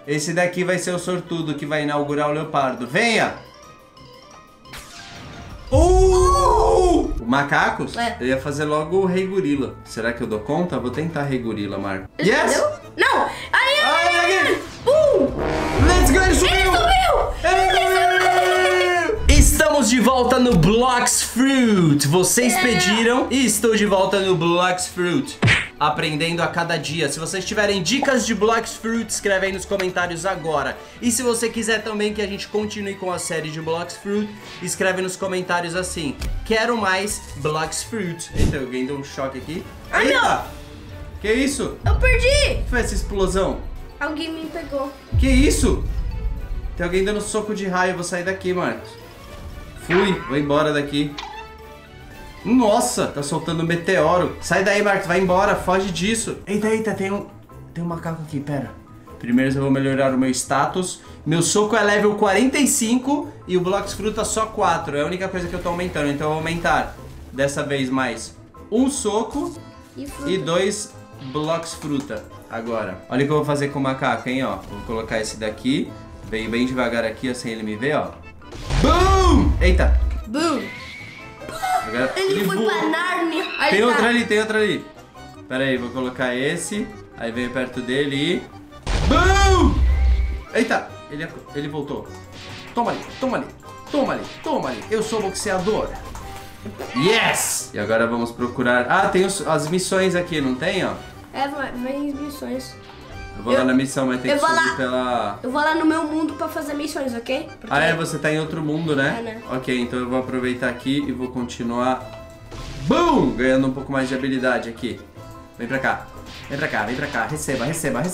Esse daqui vai ser o sortudo que vai inaugurar o leopardo. Venha! Macacos? É. Eu ia fazer logo o Rei Gorila. Será que eu dou conta? Vou tentar Rei Gorila, Marco. Ele Yes! deu? Não! Aí! Aqui! Bum! Let's go! Ele subiu! Estamos de volta no Blox Fruit. Vocês pediram e estou de volta no Blox Fruit. Aprendendo a cada dia. Se vocês tiverem dicas de Blox Fruit, escreve aí nos comentários agora. E se você quiser também que a gente continue com a série de Blox Fruit, escreve nos comentários assim: quero mais Blox Fruit. Eita, alguém deu um choque aqui. Ai, Eita! Que isso? Eu perdi! O que foi essa explosão? Alguém me pegou. Que isso? Tem alguém dando soco de raio. Eu vou sair daqui, Marcos. Fui, vou embora daqui. Nossa, tá soltando um meteoro. Sai daí, Marcos, vai embora, foge disso. Eita, tem um macaco aqui, pera. Primeiro eu vou melhorar o meu status. Meu soco é level 45 e o Blox Fruta só 4. É a única coisa que eu tô aumentando, então eu vou aumentar dessa vez mais um soco e 2 Blox Fruta. Agora, olha o que eu vou fazer com o macaco, hein, ó. Vou colocar esse daqui. Veio bem devagar aqui, ó, sem ele me ver, ó. Boom! Eita! Boom! Agora, Ele foi voa. pra Nárnia. Aí Tem tá. outro ali. Pera aí, vou colocar esse. Aí venho perto dele e... BOOM! Eita! Ele voltou. Toma ali. Eu sou boxeador. Yes! E agora vamos procurar... Ah, tem as missões aqui, não tem, ó? É, vem as missões. Eu vou lá na missão, mas tem que eu vou subir lá. pela... Eu vou lá no meu mundo pra fazer missões, ok? Porque... Ah, você tá em outro mundo, né? É, né? Ok, então eu vou aproveitar aqui e vou continuar... BOOM! Ganhando um pouco mais de habilidade aqui. Vem pra cá. Receba.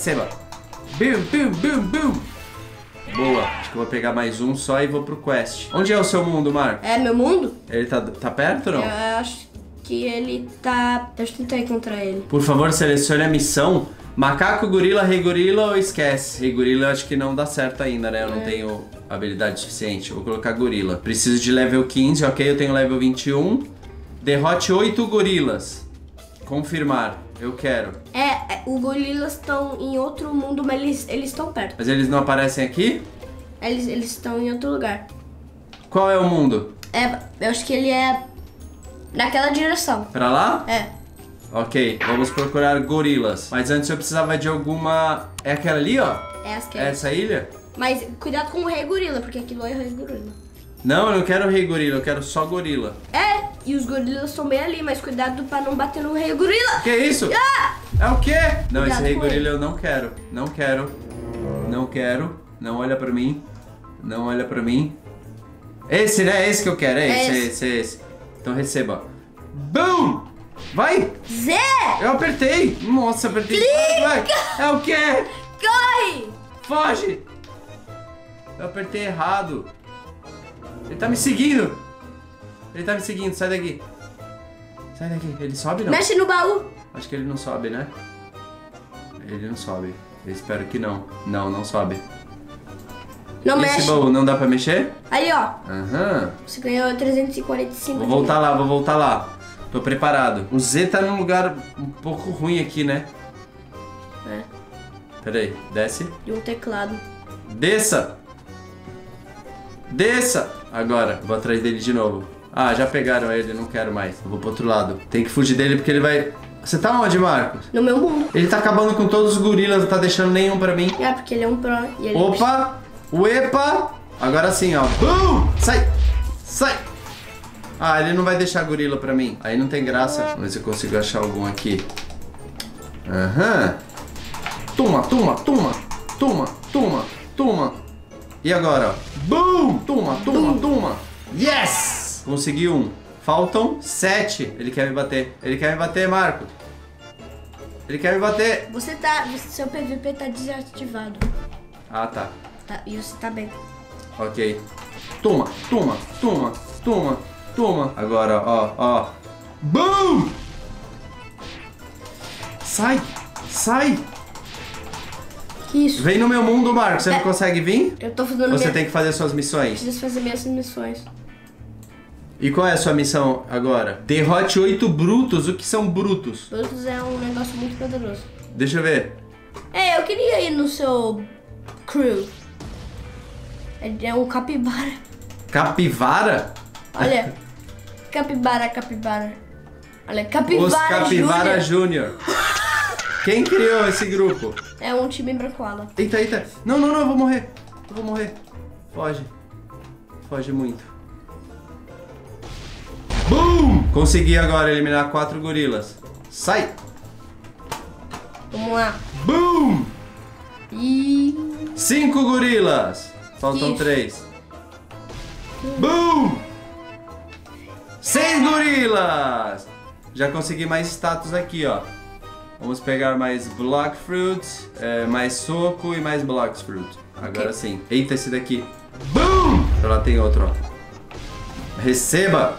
Boom! Boa. Acho que eu vou pegar mais um só e vou pro quest. Onde é o seu mundo, Marco? É meu mundo? Ele tá perto ou não? Eu acho que ele tá... Deixa eu tentar encontrar ele. Por favor, selecione a missão. Macaco, gorila, rei gorila ou esquece? Rei gorila eu acho que não dá certo ainda, né? Eu não tenho habilidade suficiente. Vou colocar gorila. Preciso de level 15, ok? Eu tenho level 21. Derrote 8 gorilas. Confirmar. Eu quero. Os gorilas estão em outro mundo, mas eles estão perto. Mas eles não aparecem aqui? Eles estão em outro lugar. Qual é o mundo? Eu acho que ele é naquela direção. Pra lá? É. Ok, vamos procurar gorilas. Mas antes eu precisava de alguma... É aquela ali, ó? É as que É essa ilha? Mas cuidado com o rei gorila, porque aquilo é o rei gorila. Não, eu não quero rei gorila, eu quero só gorila. E os gorilas estão bem ali, mas cuidado pra não bater no rei gorila. Que isso? Ah! É o quê? Não, Cuidado esse rei com gorila ele. eu não quero. Não quero. Não olha pra mim. Esse, né? Esse que eu quero. Esse. Então receba. Boom! Vai! Zé! Eu apertei! Nossa, apertei. Vai. É o quê? Corre! Foge! Eu apertei errado. Ele tá me seguindo. Sai daqui. Ele sobe, não? Mexe no baú. Acho que ele não sobe, né? Ele não sobe. Eu espero que não. Não sobe. Não Esse mexe. baú não dá pra mexer? Aí, ó. Aham. Você ganhou 345. Vou voltar lá. Tô preparado. O Z tá num lugar um pouco ruim aqui, né? É. Pera aí, desce. De um teclado. Desça! Agora, vou atrás dele de novo. Ah, já pegaram ele, não quero mais. Eu vou pro outro lado. Tem que fugir dele porque ele vai... Você tá onde, Marcos? No meu mundo. Ele tá acabando com todos os gorilas, não tá deixando nenhum pra mim. É, porque ele é um pro. E ele Opa! Uepa! Agora sim, ó. Boom! Sai! Ah, ele não vai deixar gorila pra mim. Aí não tem graça. Vamos ver se eu consigo achar algum aqui. Aham. Toma. E agora, ó. Boom! Toma. Yes! Consegui um. Faltam 7. Ele quer me bater, Marco. Ele quer me bater. Seu PVP tá desativado. Ah, tá. Tá, e você tá bem. Ok. Toma. Agora, ó. Boom! Sai! Que isso? Vem no meu mundo, Marco. Você não consegue vir? Eu tô fazendo Você tem que fazer suas missões. Preciso fazer minhas missões. E qual é a sua missão agora? Derrote 8 brutos. O que são brutos? Brutus é um negócio muito poderoso. Deixa eu ver. Eu queria ir no seu Crew. É um capibara. Capivara? Olha. Capibara. Olha, Capivara Os Capivara Júnior. Júnior. Quem criou esse grupo? É um time brancoala. Eita. Não, eu vou morrer. Foge. Foge muito. Boom! Consegui agora eliminar 4 gorilas. Sai! Vamos lá. Boom! E... 5 gorilas. Faltam Isso. 3. Boom! 6 gorilas. Já consegui mais status aqui, ó. Vamos pegar mais Block Fruits, mais soco e mais Block Fruit. Agora sim. Eita, esse daqui. Boom! Lá tem outro, ó. Receba!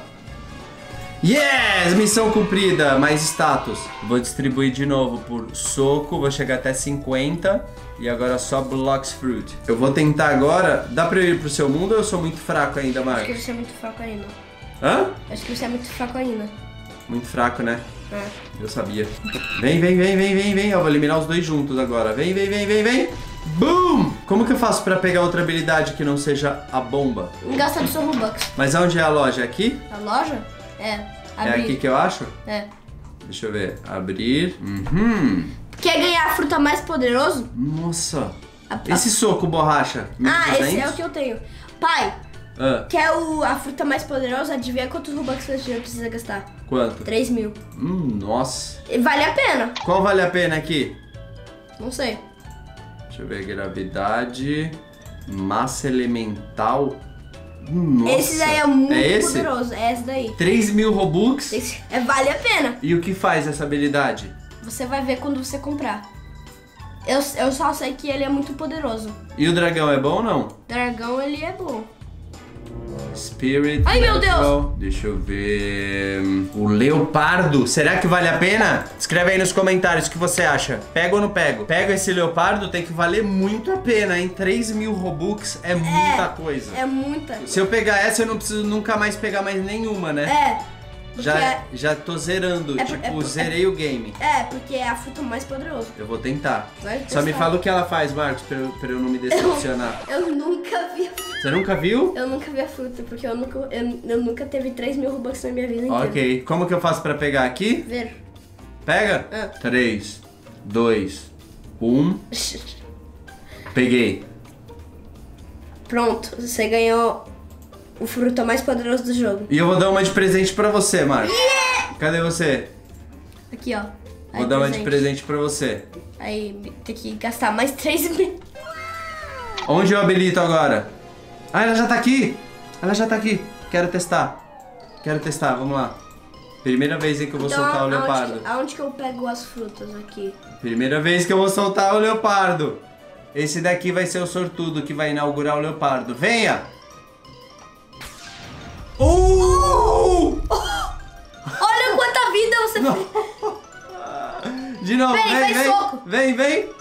Yes! Missão cumprida, mais status. Vou distribuir de novo por soco, vou chegar até 50. E agora só Blocks Fruit. Eu vou tentar agora. Dá pra eu ir pro seu mundo ou eu sou muito fraco ainda, Marcos? Acho que você é muito fraco ainda. Hã? Acho que você é muito fraco ainda. Muito fraco, né? É. Eu sabia. Vem. Eu vou eliminar os dois juntos agora. Vem. Boom! Como que eu faço pra pegar outra habilidade que não seja a bomba? Gasta do seu Robux. Mas onde é a loja? Aqui? A loja? É. É Abrir. aqui que eu acho? É. Deixa eu ver. Abrir. Quer ganhar a fruta mais poderoso? Nossa. Esse soco borracha. 1.200? Esse é o que eu tenho. Pai, quer a fruta mais poderosa? Adivinha quantos Robux você precisa gastar? Quanto? 3.000. Nossa. E vale a pena. Qual vale a pena aqui? Não sei. Deixa eu ver. Gravidade. Massa elemental. Nossa. Esse daí é muito esse? poderoso. É esse daí. 3.000 Robux? Vale a pena. E o que faz essa habilidade? Você vai ver quando você comprar. Eu só sei que ele é muito poderoso. E o dragão é bom ou não? Dragão, ele é bom. Spirit. Ai, meu Deus! Deixa eu ver. O leopardo. Será que vale a pena? Escreve aí nos comentários o que você acha. Pega ou não pego? Pega esse leopardo, tem que valer muito a pena, hein? 3.000 Robux é muita coisa. É muita. Se eu pegar essa, eu não preciso nunca mais pegar mais nenhuma, né? É. Já tô zerando, zerei o game. É, porque é a fruta mais poderosa. Eu vou tentar. Vai Só me testar. fala o que ela faz, Marcos, pra eu não me decepcionar. Eu nunca vi a fruta. Você nunca viu? Eu nunca vi a fruta, porque eu nunca teve 3.000 Robux na minha vida inteira. Ok. Como que eu faço pra pegar aqui? Ver. Pega? 3, 2, 1. Peguei. Pronto, você ganhou o fruta mais poderoso do jogo. E eu vou dar uma de presente pra você, Marcos. Cadê você? Aqui, ó. Vou dar uma de presente pra você. Aí tem que gastar mais 3.000. Onde eu habilito agora? Ah, ela já tá aqui. Quero testar, vamos lá. Primeira vez em que eu vou soltar o leopardo. Aonde que eu pego as frutas aqui? Primeira vez que eu vou soltar o leopardo. Esse daqui vai ser o sortudo que vai inaugurar o leopardo. Venha! Olha quanta vida você fez! De novo, vem!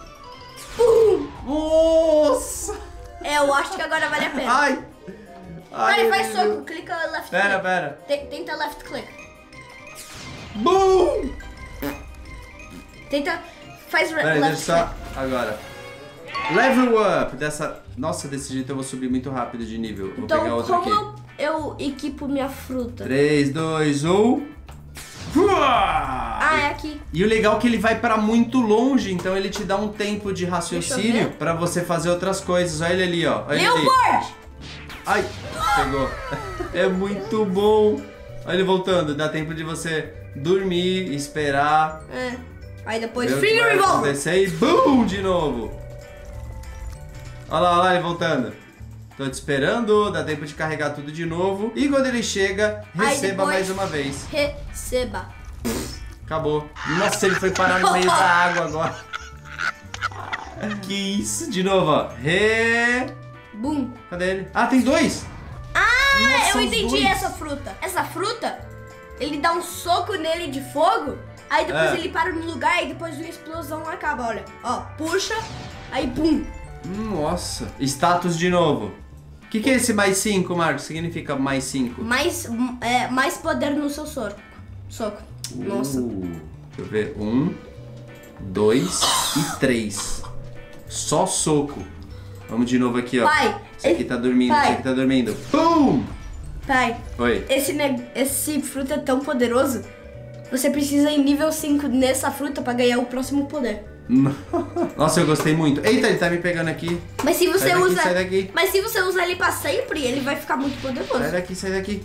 Nossa! Eu acho que agora vale a pena. Ai! Vai, faz soco, clica left click. Pera. Tenta left click. Boom! Tenta, faz Pera, left deixa só click. agora. Level up! Nossa, desse jeito eu vou subir muito rápido de nível. Vou pegar Então, outro aqui. como eu equipo minha fruta? 3, 2, 1. Ah, é aqui. E o legal é que ele vai pra muito longe, então ele te dá um tempo de raciocínio pra você fazer outras coisas. Olha ele ali, ó. Olha ele ali. Leopard! Ai, pegou. É muito bom. Olha ele voltando. Dá tempo de você dormir, esperar. É. Aí depois ver o que Free vai Revolver. acontecer e BUM! De novo. Olha lá ele voltando. Tô te esperando, dá tempo de carregar tudo de novo. E quando ele chega, receba mais uma vez. Receba. Acabou. Nossa, ele foi parar no meio da água agora. Que isso? De novo, ó. Boom. Cadê ele? Ah, tem 2. Ah, eu os entendi dois. essa fruta. Essa fruta, ele dá um soco nele de fogo, aí depois ele para no lugar e depois uma explosão acaba, olha. Ó, puxa, aí pum. Nossa. Status de novo. O que é esse mais 5, Marcos? Significa mais 5? Mais poder no seu soco. Nossa. Deixa eu ver. 1, 2 e 3. Só soco. Vamos de novo aqui, ó. Pai, Esse aqui tá dormindo, pai. esse aqui tá dormindo. Pum! Pai, Oi. esse fruta é tão poderoso. Você precisa ir nível 5 nessa fruta pra ganhar o próximo poder. Nossa, eu gostei muito. Eita, ele tá me pegando aqui. Mas se você Sai daqui, usa. sai daqui. Mas se você usar ele pra sempre, ele vai ficar muito poderoso. Sai daqui, sai daqui.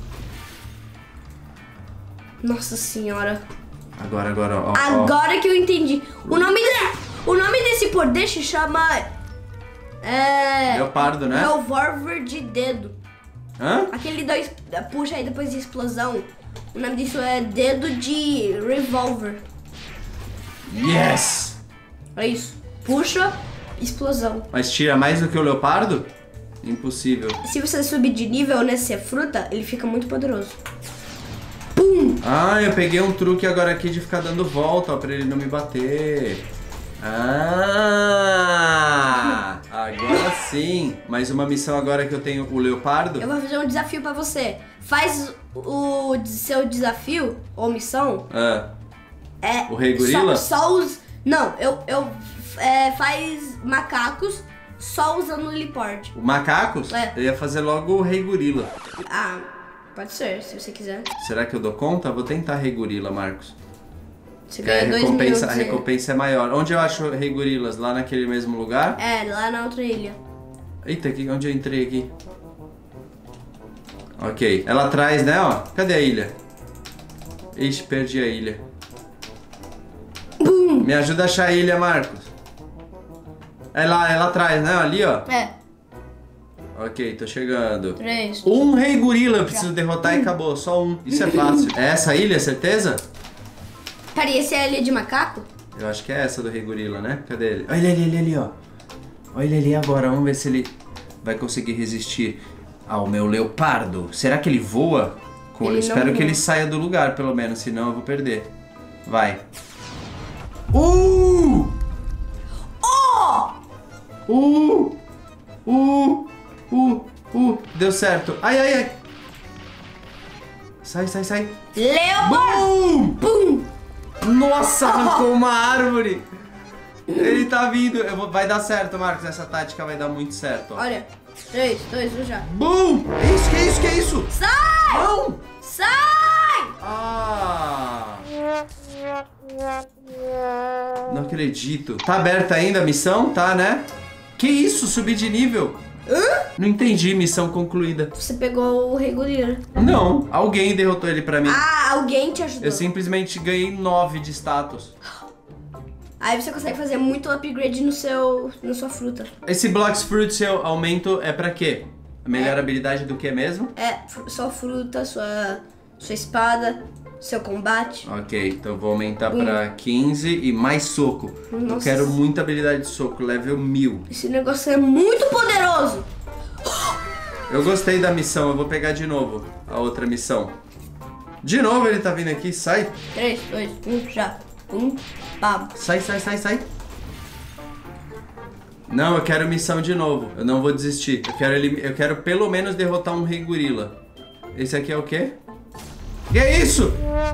Nossa senhora. Agora, ó. Agora que eu entendi. O nome desse poder se chama. Leopardo, né? Revolver de dedo. Hã? Aquele puxa aí depois de explosão. O nome disso é dedo de revolver. Yes! É isso. Puxa, explosão. Mas tira mais do que o leopardo? Impossível. Se você subir de nível nessa fruta, ele fica muito poderoso. Pum! Ah, eu peguei um truque agora aqui de ficar dando volta, ó, pra ele não me bater. Ah! Agora sim. Mais uma missão agora que eu tenho o leopardo. Eu vou fazer um desafio pra você. Faz o seu desafio ou missão. O Rei Gorila? Faz macacos só usando o Liport. O macacos? É. Eu ia fazer logo o Rei Gorila. Ah, pode ser, se você quiser. Será que eu dou conta? Vou tentar Rei Gorila, Marcos. Você Que a ganha 2 minutos. a recompensa é maior. Onde eu acho Rei Gorilas? Lá naquele mesmo lugar? É, lá na outra ilha. Eita, onde eu entrei aqui? Ok, ela atrás, né, ó. Cadê a ilha? Ixi, perdi a ilha. Me ajuda a achar a ilha, Marcos. É lá atrás, né? Ali, ó. É. Ok, tô chegando. 3. Um Rei Gorila eu preciso derrotar e acabou. Só um. Isso é fácil. É essa ilha, certeza? Peraí, esse é a ilha de macaco? Eu acho que é essa do Rei Gorila, né? Cadê ele? Olha ele ali, ó. Olha ele ali agora. Vamos ver se ele vai conseguir resistir ao meu leopardo. Será que ele voa? Ele Espero não que voa. ele saia do lugar, pelo menos. Senão eu vou perder. Vai. Oh! Deu certo. Ai. Sai. Leopardo! Bum! Pum! Nossa, arrancou uma árvore. Ele tá vindo. Vai dar certo, Marcos. Essa tática vai dar muito certo, ó. Olha. 3, 2, 1 já. Bum! Que isso? Sai! Não! Sai! Ah! Não acredito. Tá aberta ainda a missão? Tá, né? Que isso? Subir de nível? Não entendi. Missão concluída. Você pegou o Rei Gorila. Não. Alguém derrotou ele pra mim. Ah, alguém te ajudou. Eu simplesmente ganhei 9 de status. Aí você consegue fazer muito upgrade na sua fruta. Esse Blocks Fruit, seu aumento, é pra quê? A melhor habilidade do que mesmo? Sua fruta, sua espada, seu combate. Ok, então eu vou aumentar pra 15 e mais soco. Eu Nossa. quero muita habilidade de soco, level 1000. Esse negócio é muito poderoso. Eu gostei da missão, eu vou pegar de novo a outra missão. De novo ele tá vindo aqui, sai. 3, 2, 1, já. Pam. Sai. Não, eu quero missão de novo, eu não vou desistir. Eu quero pelo menos derrotar um Rei Gorila. Esse aqui é o quê? Que é isso?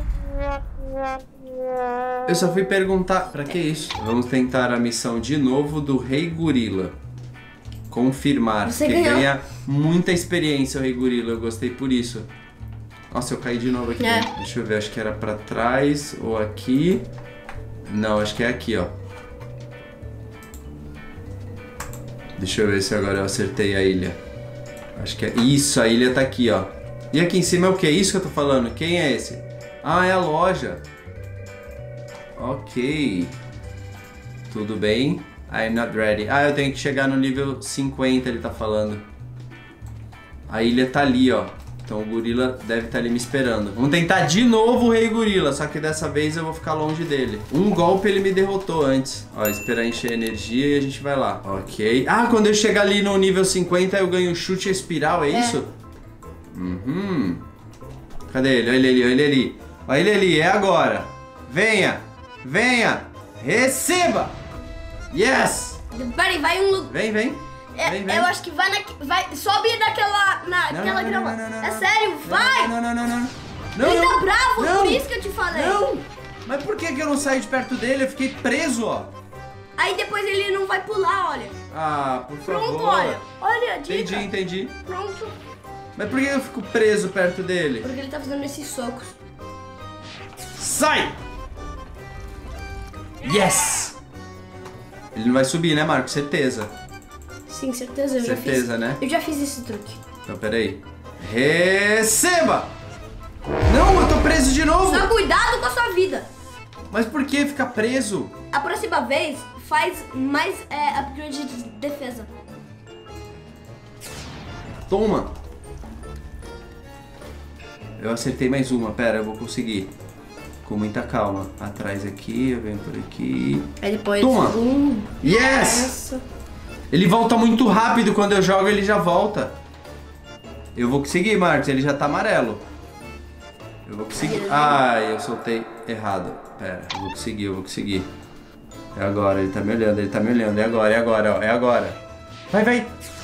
Eu só fui perguntar, pra que isso? Vamos tentar a missão de novo do Rei Gorila. Confirmar, Você porque ganhou. ganha muita experiência o Rei Gorila, eu gostei por isso. Nossa, eu caí de novo aqui. É. Deixa eu ver, acho que era pra trás ou aqui. Não, acho que é aqui, ó. Deixa eu ver se agora eu acertei a ilha. Acho que é isso, a ilha tá aqui, ó. E aqui em cima é o que? É isso que eu tô falando. Quem é esse? Ah, é a loja. Ok. Tudo bem. I'm not ready. Ah, eu tenho que chegar no nível 50, ele tá falando. A ilha tá ali, ó. Então o gorila deve estar ali me esperando. Vamos tentar de novo o Rei Gorila, só que dessa vez eu vou ficar longe dele. Um golpe ele me derrotou antes. Ó, esperar encher energia e a gente vai lá. Ok. Ah, quando eu chegar ali no nível 50 eu ganho chute espiral, é isso? Cadê ele? Olha ele ali. Olha ele ali, é agora. Venha. Receba. Yes. Peraí, vai um lugar. Vem. Eu acho que vai sobe naquela grama. Não. É sério, vai! Não. Ele tá bravo, não. por isso que eu te falei. Não! Mas por que eu não saí de perto dele? Eu fiquei preso, ó. Aí depois ele não vai pular, olha. Ah, por favor. Pronto, olha a dica. Entendi. Pronto. Mas por que eu fico preso perto dele? Porque ele tá fazendo esses socos. Sai! Yes! Ele não vai subir, né, Marcos? Certeza. Sim, certeza. Eu Certeza, já fiz. né? Eu já fiz esse truque. Então, peraí. Receba! Não, eu tô preso de novo! Só cuidado com a sua vida. Mas por que ficar preso? A próxima vez, faz mais upgrade de defesa. Toma! Eu acertei mais uma, pera, eu vou conseguir. Com muita calma. Atrás aqui, eu venho por aqui. Aí depois... Toma! Yes! Essa. Ele volta muito rápido, quando eu jogo ele já volta. Eu vou conseguir, Marcos, ele já tá amarelo. Eu vou conseguir. Ai, eu soltei errado. Pera, eu vou conseguir. É agora, ele tá me olhando. É agora, ó, é agora. Vai.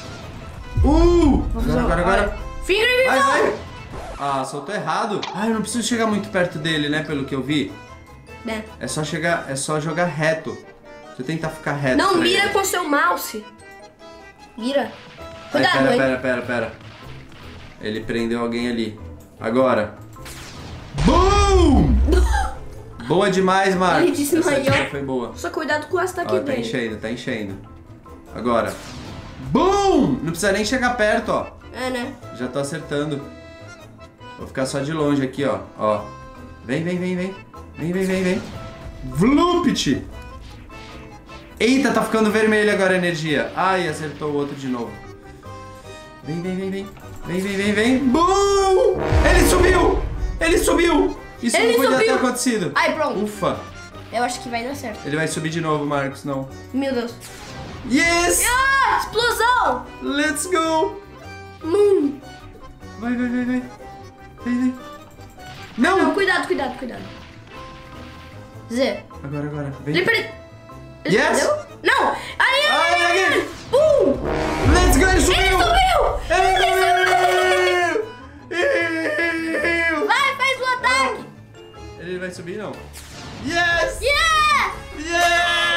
Agora. Finger Vai. Ah, soltou errado. Ah, eu não preciso chegar muito perto dele, né, pelo que eu vi. É só jogar reto. Deixa eu tentar ficar reto. Não, mira com seu mouse. Mira. Cuidado, Ai, pera. Ele prendeu alguém ali. Agora. Boom! Boa demais, Marcos. Ele desmaiou. Essa dica foi boa. Só cuidado com o ataque dele. Tá enchendo. Agora. Boom! Não precisa nem chegar perto, ó. É, né? Já tô acertando. Vou ficar só de longe aqui, ó. Vem. Vlupt! Eita, tá ficando vermelho agora a energia. Ai, acertou o outro de novo. Vem. Boom! Ele subiu! Isso não podia ter acontecido. Ai, pronto. Ufa. Eu acho que vai dar certo. Ele vai subir de novo, Marcos, não. Meu Deus. Yes! Ah, explosão! Let's go! Vai. Vem. Não, cuidado. Z. Agora. Vem. Ele Yes! perdeu? Não! Aí! Boom! Let's go! Ele subiu! Vai, faz o ataque! Ele vai subir, não? Yes! Yeah!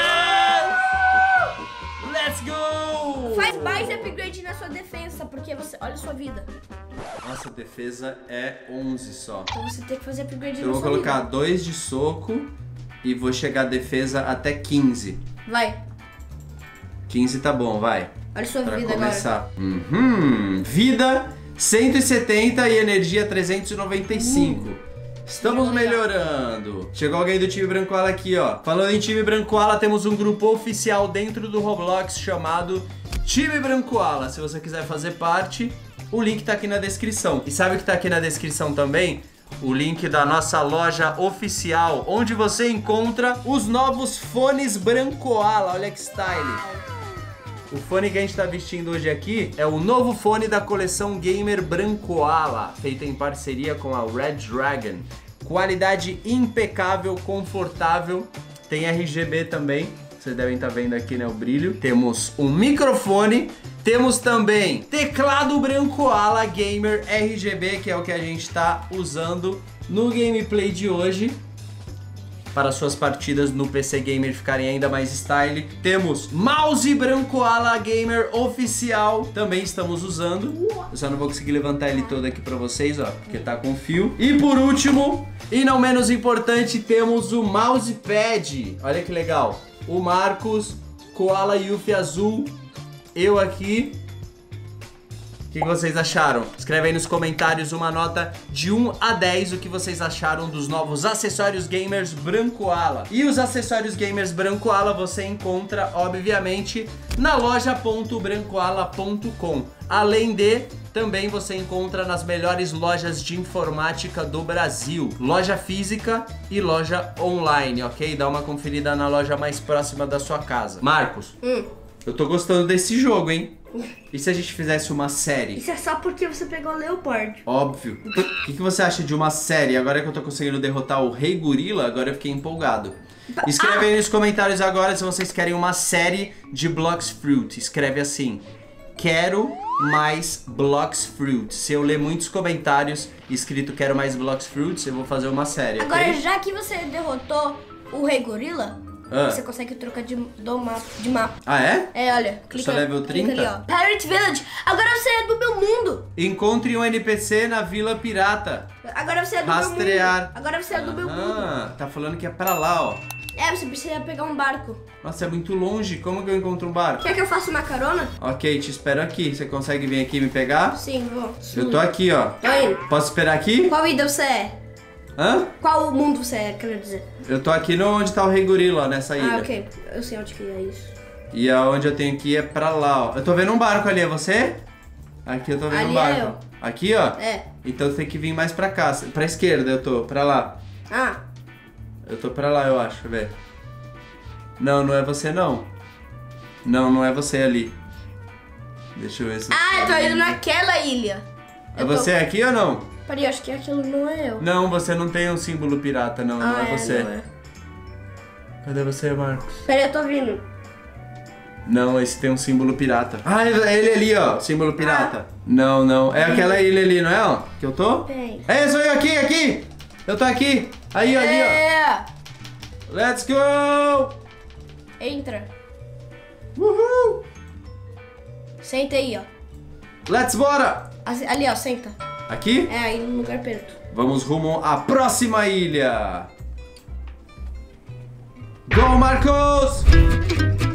Let's go! Faz mais upgrade na sua defesa, porque você... Olha a sua vida. Nossa, defesa é 11 só. Então você tem que fazer upgrade Eu na vou sua colocar vida. 2 de soco e vou chegar a defesa até 15. Vai. 15 tá bom, vai. Olha a sua Pra vida começar. Vida 170 e energia 395. Estamos melhorando. Chegou alguém do time Brancoala aqui, ó. Falando em time Brancoala, temos um grupo oficial dentro do Roblox chamado Time Brancoala. Se você quiser fazer parte, o link tá aqui na descrição. E sabe o que tá aqui na descrição também? O link da nossa loja oficial, onde você encontra os novos fones Brancoala. Olha que style. O fone que a gente tá vestindo hoje aqui é o novo fone da coleção Gamer Brancoala, feita em parceria com a Red Dragon. Qualidade impecável, confortável, tem RGB também, vocês devem estar vendo aqui, né, o brilho. Temos um microfone, temos também teclado Brancoala Gamer RGB, que é o que a gente tá usando no gameplay de hoje, para suas partidas no PC Gamer ficarem ainda mais style. Temos mouse Brancoala Gamer oficial, também estamos usando. Eu só não vou conseguir levantar ele todo aqui pra vocês, ó, porque tá com fio. E por último, e não menos importante, temos o mousepad. Olha que legal. O Marcos, Koala Yuffie azul, eu aqui. O que vocês acharam? Escreve aí nos comentários uma nota de 1 a 10 o que vocês acharam dos novos acessórios gamers Brancoala. E os acessórios gamers Brancoala você encontra, obviamente, na loja.brancoala.com. Além de, também você encontra nas melhores lojas de informática do Brasil. Loja física e loja online, ok? Dá uma conferida na loja mais próxima da sua casa. Marcos, eu tô gostando desse jogo, hein? E se a gente fizesse uma série? Isso é só porque você pegou o Leopard. Óbvio. O que você acha de uma série? Agora que eu tô conseguindo derrotar o Rei Gorila, agora eu fiquei empolgado. Escreve aí nos comentários agora se vocês querem uma série de Blox Fruit. Escreve assim: quero mais Blox Fruit. Se eu ler muitos comentários escrito quero mais Blox Fruits, eu vou fazer uma série. Agora, okay? já que você derrotou o Rei Gorila, você consegue trocar de mapa. Ah, é? É, olha. Clica, sou level 30? clica ali, ó. Pirate Village. Agora você é do meu mundo. Encontre um NPC na Vila Pirata. Agora você é do Rastrear. meu mundo. Agora você é do meu mundo. Tá falando que é pra lá, ó. É, você precisa pegar um barco. Nossa, é muito longe. Como que eu encontro um barco? Quer que eu faça uma carona? Ok, te espero aqui. Você consegue vir aqui me pegar? Sim, vou. Eu tô aqui, ó. Tô indo. Posso esperar aqui? Qual ilha você é? Hã? Qual mundo você é, quer dizer? Eu tô aqui onde tá o Rei Gorila, ó, nessa ilha. Ah, ok. Eu sei onde que é isso. E aonde eu tenho que ir é pra lá, ó. Eu tô vendo um barco ali, é você? Aqui eu tô vendo Ali um barco. é eu. Aqui, ó? É. Então você tem que vir mais pra cá. Pra esquerda eu tô, pra lá. Ah, Eu tô pra lá, eu acho, deixa eu ver. Não, não é você não. Não, não é você ali. Deixa eu ver se... eu tô indo naquela ilha. É você aqui ou não? Peraí, acho que aquilo não é eu. Não, você não tem um símbolo pirata, não. Não é você. Não é. Cadê você, Marcos? Peraí, eu tô vindo. Não, esse tem um símbolo pirata. Ah, é ele ali, ó. Símbolo pirata. Não, não. É aquela ilha ali, não é, ó? Que eu tô? Tem. É, sou eu aqui, aqui. Eu tô aqui. Aí, ali, ó. É. Let's go! Entra. Uhul! Senta aí, ó. Let's bora! Ali, ó, senta. Aqui? É, aí no lugar perto. Vamos rumo à próxima ilha. Go, Marcos!